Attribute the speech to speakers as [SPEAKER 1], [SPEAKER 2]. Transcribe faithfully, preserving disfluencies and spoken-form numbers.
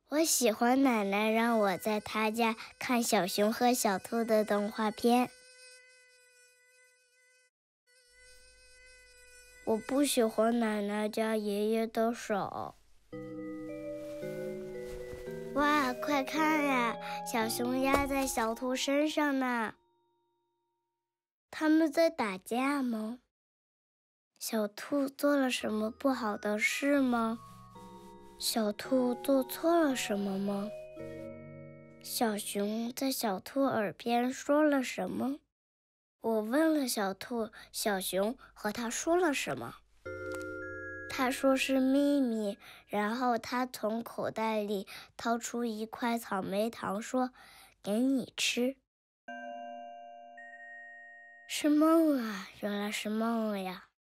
[SPEAKER 1] 我喜欢奶奶让我在她家看小熊和小兔的动画片。我不喜欢奶奶家爷爷的手。哇，快看呀，小熊压在小兔身上呢。他们在打架吗？小兔做了什么不好的事吗？小兔做错了什么吗？小熊在小兔耳边说了什么？我问了小兔，小熊和他说了什么？他说是秘密，然后他从口袋里掏出一块草莓糖，说：“给你吃。”是梦啊，原来是梦呀。